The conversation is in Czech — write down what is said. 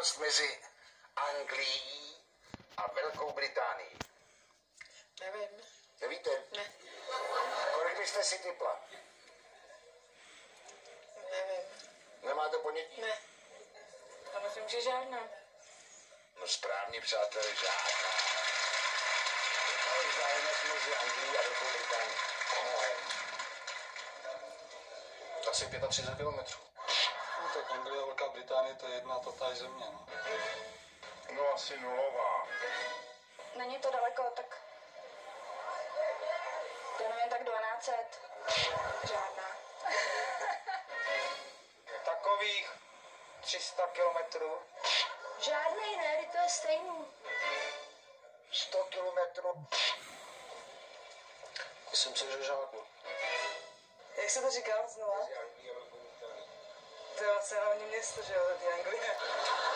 vzdálenost mezi Anglií a Velkou Británií? Nevím. Nevíte? Ne. Kolik byste si typla? Nevím. Nemáte ponětí? Ne. A myslím, že žádná. No správně, přátelé, žádná. Ale vzdálenost mezi Anglií a Velkou Británií. Asi 35 kilometrů. No tak Anglie a Velká Británie, to je jedna totáž země, no. No asi nulová. Není to daleko, tak... Já nevím, tak 1200. Žádná. Takových 300 kilometrů. Žádnej, ne, to je stejný. 100 kilometrů. Myslím si, že žádnou. Jak se to říkal znova? To je vlastně hlavní město, že jo, ty Anglie.